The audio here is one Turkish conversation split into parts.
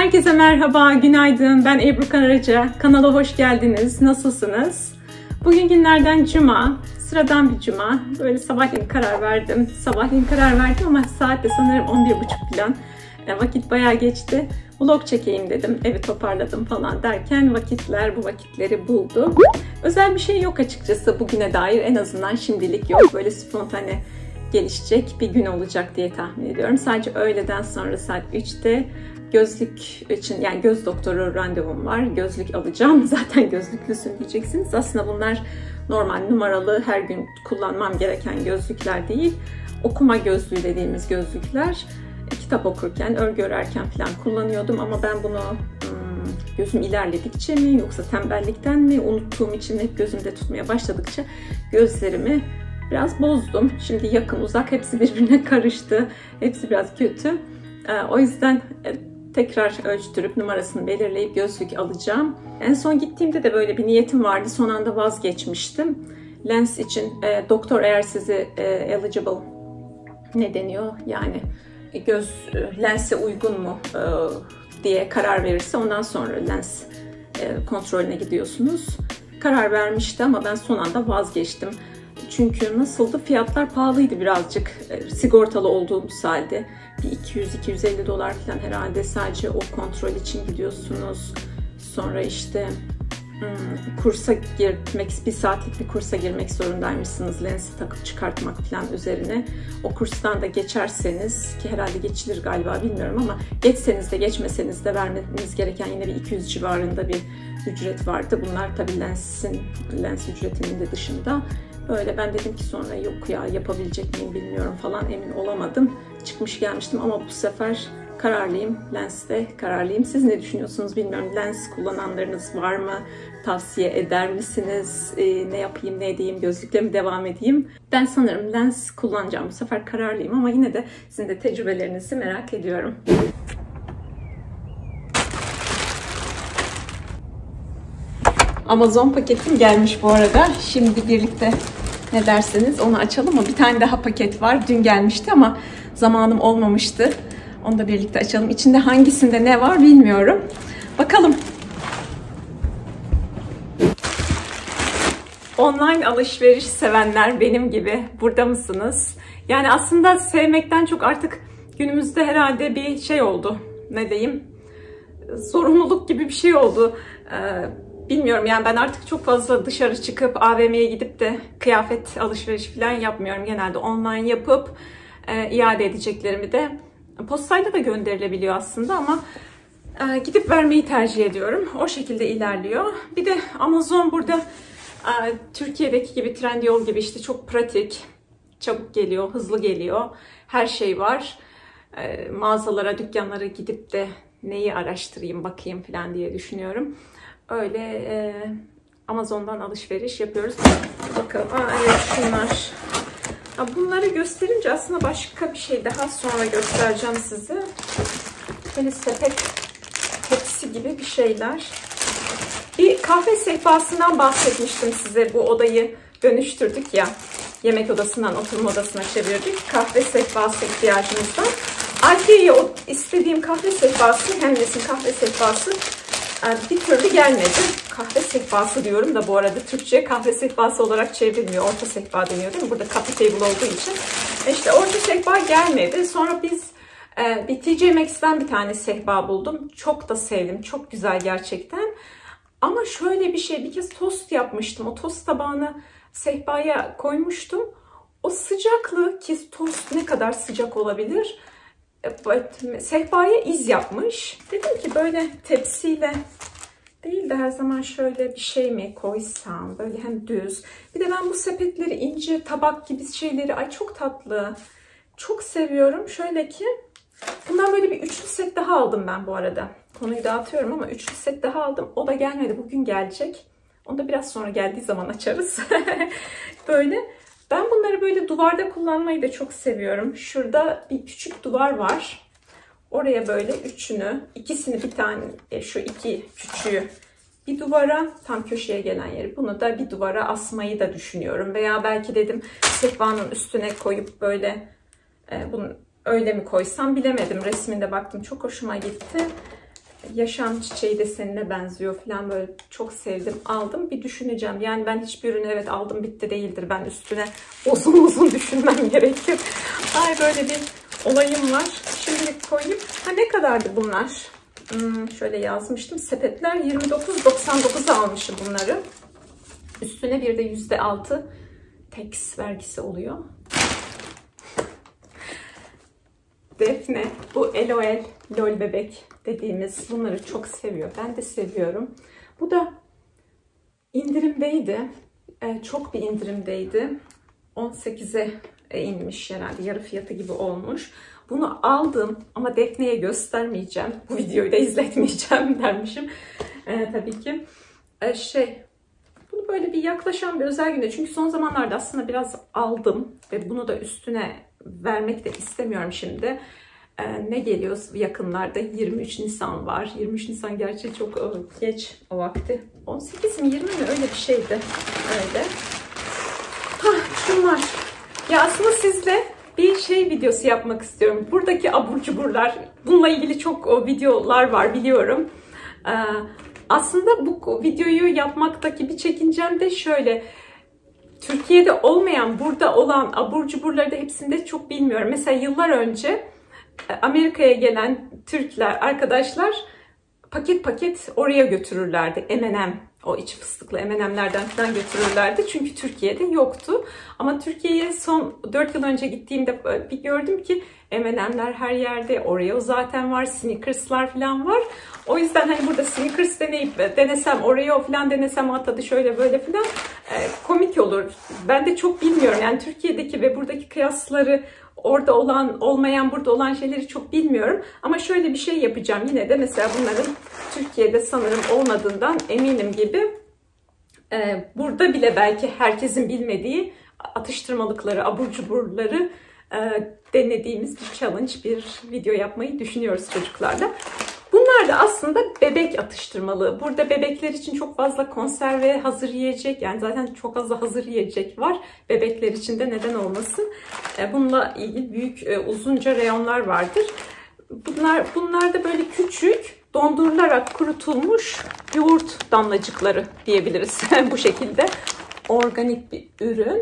Herkese merhaba, günaydın. Ben Ebru Karaca. Kanala hoş geldiniz. Nasılsınız? Bugün günlerden cuma. Sıradan bir cuma. Böyle sabahleyin karar verdim. Ama saat de sanırım 11.30 falan. Vakit bayağı geçti. Vlog çekeyim dedim. Evi toparladım falan derken bu vakitleri buldu. Özel bir şey yok açıkçası bugüne dair. En azından şimdilik yok. Böyle spontane gelişecek bir gün olacak diye tahmin ediyorum. Sadece öğleden sonra saat 3'te gözlük için, yani göz doktoru randevum var. Gözlük alacağım. Zaten gözlüklüsün diyeceksiniz. Aslında bunlar normal numaralı, her gün kullanmam gereken gözlükler değil. Okuma gözlüğü dediğimiz gözlükler. Kitap okurken, örgü örerken falan kullanıyordum ama ben bunu gözüm ilerledikçe mi yoksa tembellikten mi unuttuğum için hep gözümde tutmaya başladıkça gözlerimi biraz bozdum. Şimdi yakın uzak hepsi birbirine karıştı. Hepsi biraz kötü. O yüzden tekrar ölçtürüp numarasını belirleyip gözlük alacağım. En son gittiğimde de böyle bir niyetim vardı. Son anda vazgeçmiştim. Lens için doktor eğer sizi eligible ne deniyor yani göz lense uygun mu diye karar verirse ondan sonra lens kontrolüne gidiyorsunuz. Karar vermişti ama ben son anda vazgeçtim. Çünkü nasıldı? Fiyatlar pahalıydı birazcık. Sigortalı olduğumuz halde. Bir 200-250 dolar falan herhalde sadece o kontrol için gidiyorsunuz. Sonra işte kursa girmek, bir saatlik bir kursa girmek zorundaymışsınız. Lensi takıp çıkartmak falan üzerine. O kurstan da geçerseniz, ki herhalde geçilir galiba bilmiyorum ama geçseniz de geçmeseniz de vermeniz gereken yine bir 200 civarında bir ücret vardı. Bunlar tabii lens ücretinin de dışında. Böyle ben dedim ki sonra yok ya yapabilecek miyim bilmiyorum falan, emin olamadım. Çıkmış gelmiştim ama bu sefer kararlıyım. Lenste kararlıyım. Siz ne düşünüyorsunuz bilmiyorum. Lens kullananlarınız var mı? Tavsiye eder misiniz? Ne yapayım, ne edeyim? Gözlükle mi devam edeyim? Ben sanırım lens kullanacağım. Bu sefer kararlıyım ama yine de sizin de tecrübelerinizi merak ediyorum. Amazon paketim gelmiş bu arada. Şimdi birlikte ne derseniz onu açalım mı? Bir tane daha paket var. Dün gelmişti ama zamanım olmamıştı. Onu da birlikte açalım. İçinde hangisinde ne var bilmiyorum. Bakalım. Online alışveriş sevenler benim gibi burada mısınız? Yani aslında sevmekten çok artık günümüzde herhalde bir şey oldu. Ne diyeyim? Zorunluluk gibi bir şey oldu. Bilmiyorum yani ben artık çok fazla dışarı çıkıp AVM'ye gidip de kıyafet alışverişi falan yapmıyorum. Genelde online yapıp iade edeceklerimi de postayla da gönderilebiliyor aslında ama gidip vermeyi tercih ediyorum. O şekilde ilerliyor. Bir de Amazon burada Türkiye'deki gibi Trendyol gibi işte çok pratik, çabuk geliyor, hızlı geliyor. Her şey var. Mağazalara, dükkanlara gidip de neyi araştırayım, bakayım falan diye düşünüyorum. Öyle Amazon'dan alışveriş yapıyoruz. Bakalım. Evet şunlar. Bunları gösterince aslında başka bir şey daha sonra göstereceğim size. Böyle sepet tepsi gibi bir şeyler. Bir kahve sehpasından bahsetmiştim size. Bu odayı dönüştürdük ya. Yemek odasından oturma odasına çevirdik. Kahve sehpası ihtiyacımızdan. Alfiye'ye o istediğim kahve sehpası, Hemnes'in kahve sehpası bir türlü gelmedi. Kahve sehpası diyorum da bu arada Türkçe kahve sehpası olarak çevrilmiyor. Orta sehpa deniyor değil mi? Burada coffee table olduğu için. İşte orta sehpa gelmedi. Sonra biz bir TJ Maxx'ten bir tane sehpa buldum. Çok da sevdim. Çok güzel gerçekten. Ama şöyle bir şey, bir kez tost yapmıştım. O tost tabağını sehpaya koymuştum. O sıcaklığı, ki tost ne kadar sıcak olabilir? Sehpaya iz yapmış. Dedim ki böyle tepsiyle değil de her zaman şöyle bir şey mi koysam, böyle hem düz. Bir de ben bu sepetleri, ince tabak gibi şeyleri, ay çok tatlı, çok seviyorum. Şöyle ki bundan böyle bir üçlü set daha aldım ben bu arada. Konuyu dağıtıyorum ama üçlü set daha aldım. O da gelmedi, bugün gelecek. Onu da biraz sonra geldiği zaman açarız. Böyle. Ben bunları böyle duvarda kullanmayı da çok seviyorum. Şurada bir küçük duvar var. Oraya böyle ikisini bir tane, şu iki küçüğü bir duvara, tam köşeye gelen yeri, bunu da bir duvara asmayı da düşünüyorum. Veya belki dedim sehpanın üstüne koyup böyle bunu öyle mi koysam bilemedim. Resminde baktım, çok hoşuma gitti. yaşam çiçeği desenine benziyor falan, böyle çok sevdim. Aldım, bir düşüneceğim. Yani ben hiçbir ürünü evet aldım bitti değildir. Ben üstüne uzun uzun düşünmem gerekir. Ay böyle bir olayım var. Şimdilik koyayım. Ha, ne kadardı bunlar? Şöyle yazmıştım. Sepetler 29.99'a almışım bunları. Üstüne bir de %6 tax vergisi oluyor. Defne, bu LOL, lol bebek dediğimiz, bunları çok seviyor. Ben de seviyorum. Bu da indirimdeydi. Çok bir indirimdeydi. 18'e inmiş herhalde. Yarı fiyatı gibi olmuş. Bunu aldım ama Defne'ye göstermeyeceğim. Bu videoyu da izletmeyeceğim dermişim. Tabii ki. Bunu böyle bir yaklaşan bir özel günde. Çünkü son zamanlarda aslında biraz aldım. Ve bunu da üstüne vermek de istemiyorum şimdi. Ne geliyor yakınlarda? 23 Nisan var. 23 Nisan gerçi çok geç o vakti. 18 mi 20 mi öyle bir şeydi. Öyle. Şunlar. Ya aslında sizle bir videosu yapmak istiyorum. Buradaki abur cuburlar. Bununla ilgili çok videolar var biliyorum. Aslında bu videoyu yapmaktaki bir çekincem de şöyle. Türkiye'de olmayan, burada olan abur cuburları da hepsini de çok bilmiyorum. Mesela yıllar önce Amerika'ya gelen Türkler, arkadaşlar paket paket oraya götürürlerdi. M&M, o iç fıstıklı M&M'lerden falan götürürlerdi. Çünkü Türkiye'de yoktu. Ama Türkiye'ye son 4 yıl önce gittiğimde bir gördüm ki M&M'ler her yerde. Oreo zaten var, Snickers'lar falan var. O yüzden hani burada Snickers deneyip denesem, Oreo falan denesem, tadı şöyle böyle falan komik olur. Ben de çok bilmiyorum. Yani Türkiye'deki ve buradaki kıyasları, orada olan, olmayan, burada olan şeyleri çok bilmiyorum. Ama şöyle bir şey yapacağım. Yine de mesela bunların Türkiye'de sanırım olmadığından eminim gibi. Burada bile belki herkesin bilmediği atıştırmalıkları, abur cuburları denediğimiz bir challenge, bir video yapmayı düşünüyoruz çocuklarla. Bunlar da aslında bebek atıştırmalığı. Burada bebekler için çok fazla konserve, hazır yiyecek, yani zaten çok fazla hazır yiyecek var. Bebekler için de neden olmasın. Bununla ilgili büyük, uzunca reyonlar vardır. Bunlar da böyle küçük, dondurularak kurutulmuş yoğurt damlacıkları diyebiliriz. Bu şekilde organik bir ürün.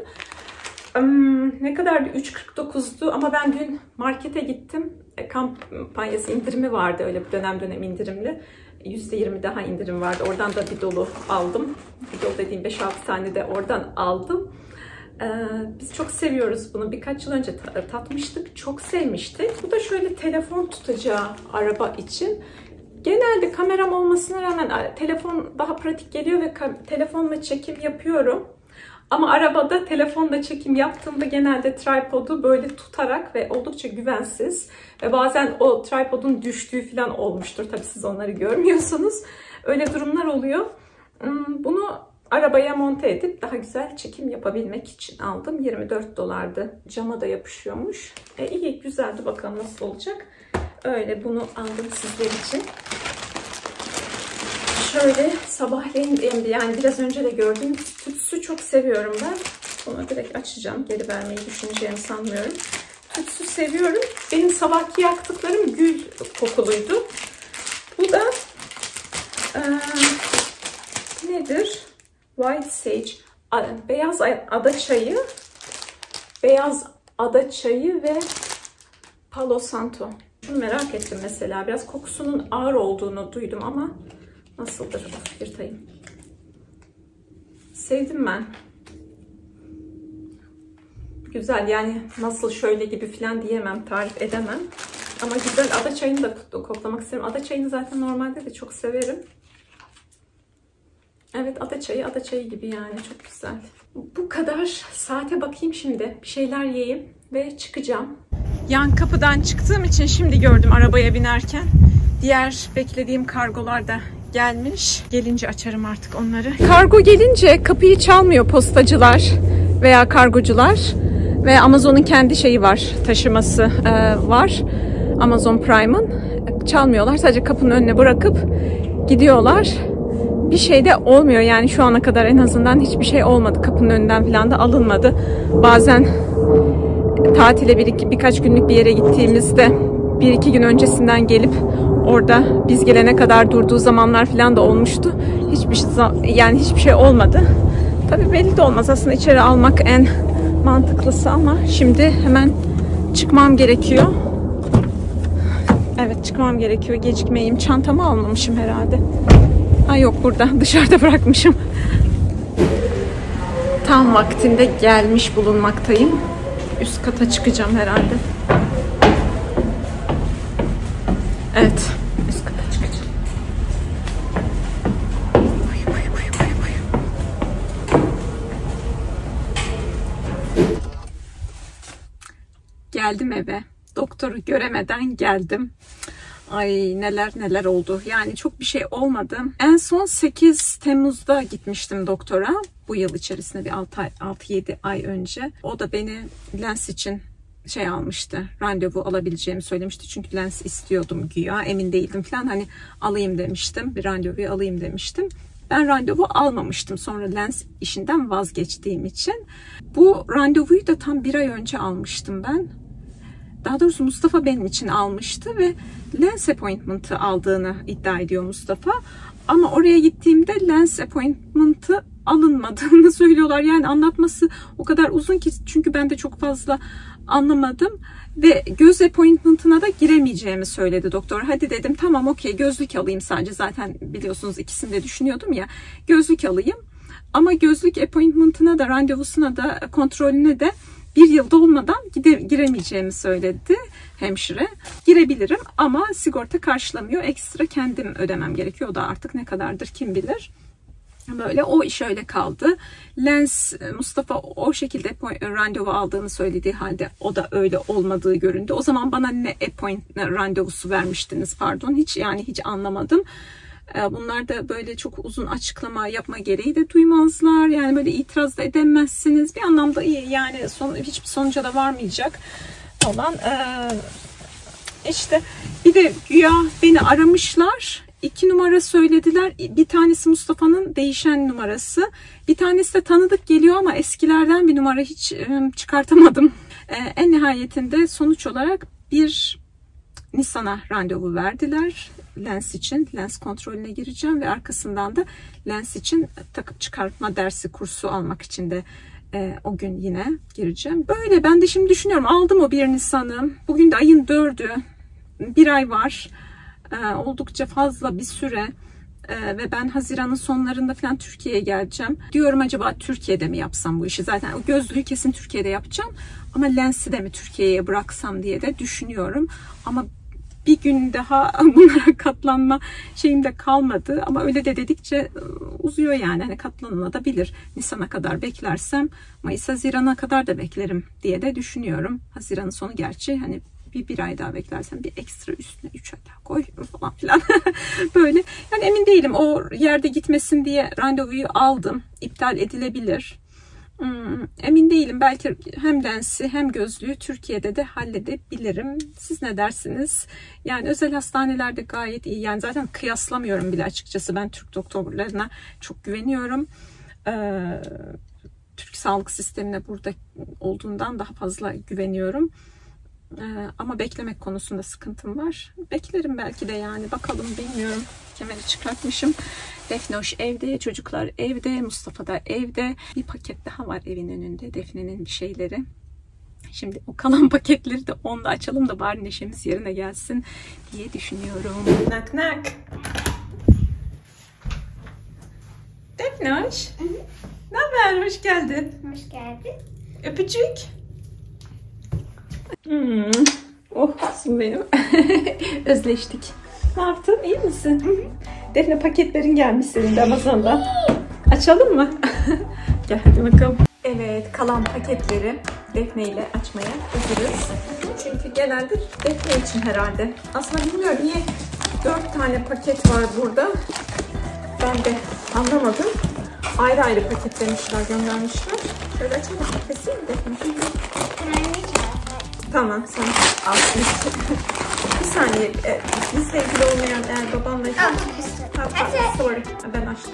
Ne kadardı? 3.49'du ama ben dün markete gittim. Kampanyası, indirimi vardı, öyle bir dönem indirimli. %20 daha indirim vardı. Oradan da bir dolu aldım. Bir dolu dediğim 5-6 tane de oradan aldım. Biz çok seviyoruz bunu. Birkaç yıl önce tatmıştık. Çok sevmiştik. Bu da şöyle telefon tutacağı araba için. Genelde kameram olmasına rağmen telefon daha pratik geliyor ve telefonla çekim yapıyorum. Ama arabada telefonla çekim yaptığımda genelde tripodu böyle tutarak ve oldukça güvensiz. Ve bazen o tripodun düştüğü falan olmuştur. Tabii siz onları görmüyorsunuz. Öyle durumlar oluyor. Bunu arabaya monte edip daha güzel çekim yapabilmek için aldım. 24 dolardı. Cama da yapışıyormuş. İyi, güzeldi. Bakalım nasıl olacak. Öyle bunu aldım sizler için. Şöyle sabahleyin, yani biraz önce de gördüğüm tütsü çok seviyorum ben. Onu direkt açacağım. Geri vermeyi düşüneceğimi sanmıyorum. Tütsü seviyorum. Benim sabahki yaktıklarım gül kokuluydu. Bu da nedir? White Sage. Beyaz ada çayı. Beyaz ada çayı ve Palo Santo. Bunu merak ettim mesela. Biraz kokusunun ağır olduğunu duydum ama nasıldır? Of, yırtayım. Sevdim ben. Güzel, yani nasıl şöyle gibi falan diyemem, tarif edemem. Ama güzel. Ada çayını da koklamak isterim. Ada çayını zaten normalde de çok severim. Evet, ada çayı gibi yani, çok güzel. Bu kadar. Saate bakayım şimdi. Bir şeyler yiyeyim ve çıkacağım. Yan kapıdan çıktığım için şimdi gördüm arabaya binerken. Diğer beklediğim kargolar da gelmiş. Gelince açarım artık onları. Kargo gelince kapıyı çalmıyor postacılar veya kargocular. Ve Amazon'un kendi şeyi var, taşıması var. Amazon Prime'ın. Çalmıyorlar. Sadece kapının önüne bırakıp gidiyorlar. Bir şey de olmuyor. Yani şu ana kadar en azından hiçbir şey olmadı. Kapının önünden falan da alınmadı. Bazen tatile birkaç günlük bir yere gittiğimizde 1-2 gün öncesinden gelip Orada biz gelene kadar durduğu zamanlar falan da olmuştu. Hiçbir şey olmadı. Tabii belli de olmaz aslında, içeri almak en mantıklısı ama şimdi hemen çıkmam gerekiyor. Evet, çıkmam gerekiyor. Gecikmeyeyim. Çantamı almamışım herhalde. Ay yok, burada. Dışarıda bırakmışım. Tam vaktinde gelmiş bulunmaktayım. Üst kata çıkacağım herhalde. Evet. Üst kata çıkacağım. Geldim eve. Doktoru göremeden geldim. Ay neler oldu. Yani çok bir şey olmadı. En son 8 Temmuz'da gitmiştim doktora. Bu yıl içerisinde bir 6-7 ay önce. O da beni lens için almıştı. Randevu alabileceğimi söylemişti. Çünkü lens istiyordum güya. Emin değildim falan. Hani alayım demiştim. Bir randevuyu alayım demiştim. Ben randevu almamıştım. Sonra lens işinden vazgeçtiğim için. Bu randevuyu da tam 1 ay önce almıştım ben. Daha doğrusu Mustafa benim için almıştı ve lens appointment'ı aldığını iddia ediyor Mustafa. Ama oraya gittiğimde lens appointment'ı alınmadığını söylüyorlar. Yani anlatması o kadar uzun ki, çünkü ben de çok fazla anlamadım. Ve göz appointment'ına da giremeyeceğimi söyledi doktor. Hadi dedim tamam okey, gözlük alayım sadece. Zaten biliyorsunuz ikisini de düşünüyordum ya. Gözlük alayım. Ama gözlük appointment'ına da, randevusuna da, kontrolüne de 1 yılda olmadan giremeyeceğimi söyledi hemşire. Girebilirim ama sigorta karşılamıyor. Ekstra kendim ödemem gerekiyor. O da artık ne kadardır kim bilir. Böyle o iş öyle kaldı. Lens, Mustafa o şekilde randevu aldığını söylediği halde o da öyle olmadığı göründü. O zaman bana ne randevusu vermiştiniz pardon. Hiç anlamadım. Bunlar da böyle çok uzun açıklama yapma gereği de duymazlar. Yani böyle itiraz da edemezsiniz. Bir anlamda iyi yani, hiçbir sonuca da varmayacak falan. İşte bir de güya beni aramışlar. 2 numara söylediler. Bir tanesi Mustafa'nın değişen numarası. Bir tanesi de tanıdık geliyor ama eskilerden bir numara, hiç çıkartamadım. En nihayetinde sonuç olarak bir Nisan'a randevu verdiler. Lens için, lens kontrolüne gireceğim ve arkasından da lens için takıp çıkartma dersi, kursu almak için de o gün yine gireceğim. Böyle ben de şimdi düşünüyorum, aldım o 1 Nisan'ı. Bugün de ayın 4'ü. 1 ay var. Oldukça fazla bir süre. Ve ben Haziran'ın sonlarında falan Türkiye'ye geleceğim. Diyorum acaba Türkiye'de mi yapsam bu işi? Zaten o gözlüğü kesin Türkiye'de yapacağım. Ama lensi de mi Türkiye'ye bıraksam diye de düşünüyorum. Ama bir gün daha bunlara katlanma şeyim de kalmadı. Ama öyle de dedikçe uzuyor yani. Hani katlanılabilir. Nisan'a kadar beklersem Mayıs, Haziran'a kadar da beklerim diye de düşünüyorum. Haziran'ın sonu gerçi hani bir ay daha beklersem bir ekstra üstüne 3 ay daha koy falan filan. Böyle. Yani emin değilim. O yerde gitmesin diye randevuyu aldım. İptal edilebilir. Emin değilim. Belki hem lensi hem gözlüğü Türkiye'de de halledebilirim. Siz ne dersiniz? Yani özel hastanelerde gayet iyi. Yani zaten kıyaslamıyorum bile açıkçası. Ben Türk doktorlarına çok güveniyorum. Türk sağlık sistemine burada olduğundan daha fazla güveniyorum. Ama beklemek konusunda sıkıntım var. Beklerim belki de yani. Bakalım, bilmiyorum. Kemeri çıkartmışım. Defnoş evde, çocuklar evde, Mustafa da evde. Bir paket daha var evin önünde. Defne'nin bir şeyleri. Şimdi o kalan paketleri de onda açalım da bari neşemiz yerine gelsin diye düşünüyorum. Nak nak. Defnoş. Ne haber? Hoş geldin. Hoş geldin. Öpücük. Oh kızım benim. Özleştik. Ne yaptın? İyi misin? Defne, paketlerin gelmiş senin de Amazon'dan. Açalım mı? Gel hadi bakalım. Evet, kalan paketleri Defne ile açmaya hazırız. Çünkü genelde Defne için herhalde. Aslında bilmiyorum niye 4 tane paket var burada. Ben de anlamadım. Ayrı ayrı paketlemişler, göndermişler. Şöyle açalım. Keseyim mi Defne? Tamam, sen al. Bir saniye. Bir sevgili olmayan babanla... Sorry. Ben açtım.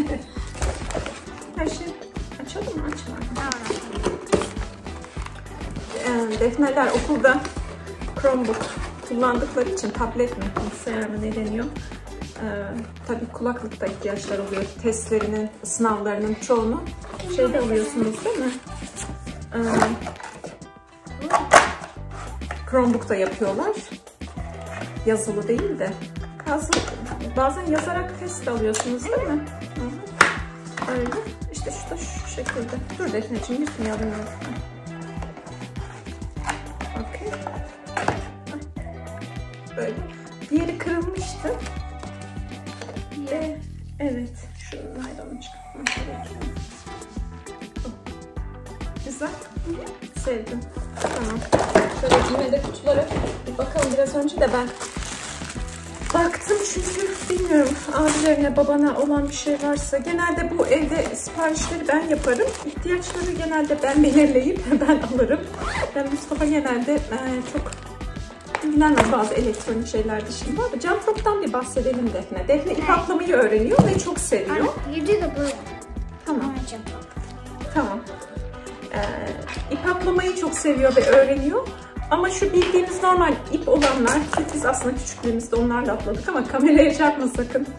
Her şey açalım mı? Açalım. Defneler okulda Chromebook kullandıkları için tablet mi, bilgisayar mı ne deniyor? Tabii kulaklıkta ihtiyaçlar oluyor. Testlerinin, sınavlarının çoğunu şeyde alıyorsunuz değil mi? Chromebook'ta yapıyorlar. Yazılı değil de. Bazen yazarak test alıyorsunuz değil mi? Hı-hı. Öyle. İşte şu da şu şekilde. Dur Defneciğim, yırtmayalım. Okey. Böyle. Diğeri kırılmıştı. Evet. Şu naylonu çıkartmak. Güzel. Sevdim. Tamam. Şöyle yine de kutulara bir bakalım. Biraz önce de ben baktım çünkü bilmiyorum, abilerine babana olan bir şey varsa. Genelde bu evde siparişleri ben yaparım. İhtiyaçları genelde ben belirleyip ben alırım. Ben Mustafa genelde çok ilgilenmez bazı elektronik şeyler dışında. Jumprop'tan bir bahsedelim Defne. Defne ip atlamayı öğreniyor ve çok seviyor. Tamam. Tamam. İp atlamayı çok seviyor ve öğreniyor. Ama şu bildiğimiz normal ip olanlar, ki biz aslında küçüklüğümüzde onlarla atladık ama kameraya çarpma sakın.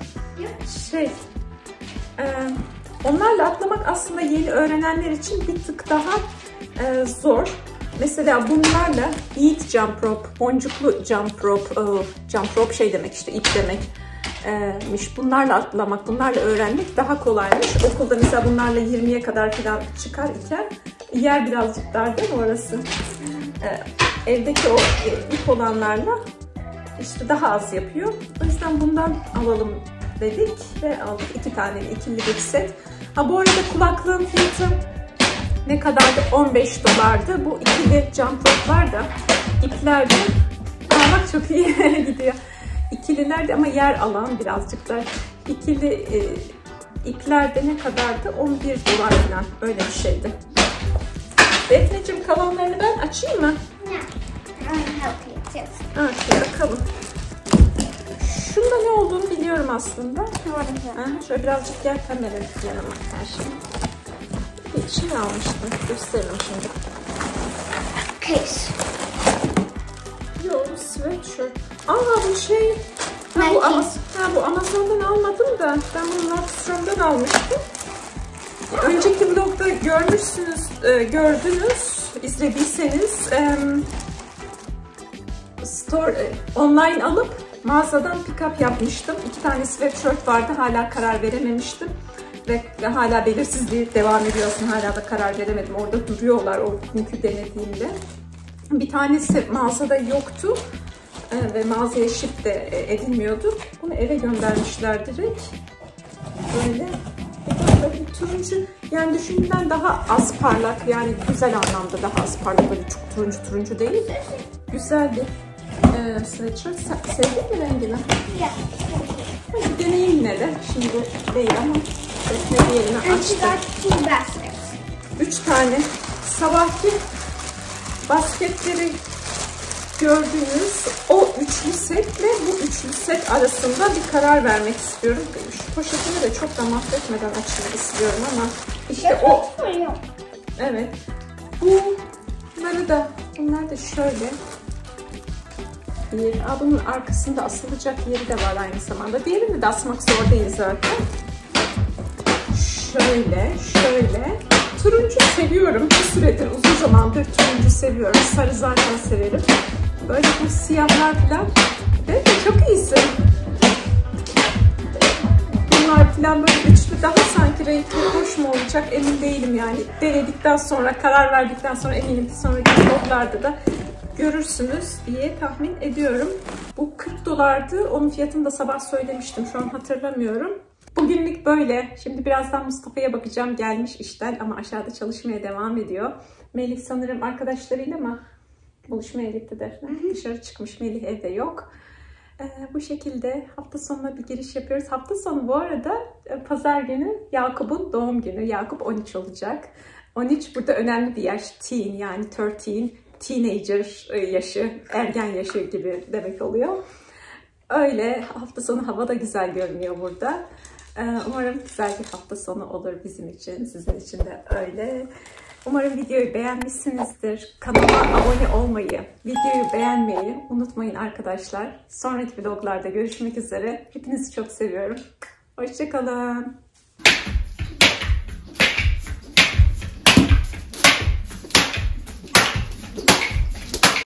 Onlarla atlamak aslında yeni öğrenenler için bir tık daha zor. Mesela bunlarla bead jump rope, boncuklu jump rope, jump rope şey demek işte ip demekmiş. Bunlarla atlamak, bunlarla öğrenmek daha kolaymış. Okulda mesela bunlarla 20'ye kadar falan çıkar iken yer birazcık dar değil mi orası? Evdeki o ip olanlarla işte daha az yapıyor. O yüzden bundan alalım dedik ve aldık. 2 tane ikili bir set. Ha bu arada kulaklığın fiyatı ne kadardı? 15 dolardı. Bu ikili jump rope'lar da iplerde. Bak çok iyi gidiyor. İkililerde ama yer alan birazcık da. İkili iplerde ne kadardı? 11 dolar falan. Öyle bir şeydi. Defneciğim kalanlarını ben açayım mı? Bakalım. Şunda ne olduğunu biliyorum aslında. Şöyle birazcık gel kameraya yanıma karşı. Bir şey almıştım. Gösteririm şimdi. Case. Yok, sweatshirt. Bu şey. Bu Amazon'dan almadım da ben bunu Nordstrom'dan almıştım. Önceki vlogda gördünüz, izlediyseniz online alıp mağazadan pick-up yapmıştım. 2 tane sweatshirt vardı, hala karar verememiştim. Ve hala belirsizliği devam ediyorsun, hala da karar veremedim. Orada duruyorlar o günkü denediğimde. Bir tanesi mağazada yoktu ve mağazaya ship de edilmiyordu. Bunu eve göndermişler direkt. Böyle. Turuncu, yani düşündüğümden daha az parlak, yani güzel anlamda daha az parlak, böyle çok turuncu değil. Güzel bir sweatshirt. Sevdin mi rengini? Hadi deneyim yine de. Şimdi değil ama Defne diğerini açtı. 3 tane sabahki basketleri gördüğünüz o üçlü setle bu üçlü set arasında bir karar vermek istiyorum. Şu poşetini de çok da mahvetmeden açmak istiyorum ama işte o. Evet. Bunlar da şöyle. Bunun arkasında asılacak yeri de var aynı zamanda. Diğerini de asmak zor değil zaten. Şöyle. Turuncu seviyorum. Bir süredir, uzun zamandır turuncu seviyorum. Sarı zaten severim. Böyle bu siyahlar falan. Evet, çok iyisin. Bunlar falan böyle üçlü daha sanki renkli hoş mu olacak emin değilim yani. Denedikten sonra, karar verdikten sonra eminim ki sonraki vloglarda da görürsünüz diye tahmin ediyorum. Bu 40 dolardı. Onun fiyatını da sabah söylemiştim. Şu an hatırlamıyorum. Bugünlük böyle. Şimdi birazdan Mustafa'ya bakacağım. Gelmiş işten ama aşağıda çalışmaya devam ediyor. Melih sanırım arkadaşlarıyla mı buluşmaya gitti Defne. Dışarı çıkmış. Melih evde yok. Bu şekilde hafta sonuna bir giriş yapıyoruz. Hafta sonu bu arada pazar günü Yakup'un doğum günü. Yakup 13 olacak. 13 burada önemli bir yaş. Teen yani 13. Teenager yaşı, ergen yaşı gibi demek oluyor. Öyle hafta sonu hava da güzel görünüyor burada. Umarım güzel bir hafta sonu olur bizim için, sizin için de öyle. Umarım videoyu beğenmişsinizdir. Kanalıma abone olmayı, videoyu beğenmeyi unutmayın arkadaşlar. Sonraki vloglarda görüşmek üzere. Hepinizi çok seviyorum. Hoşça kalın.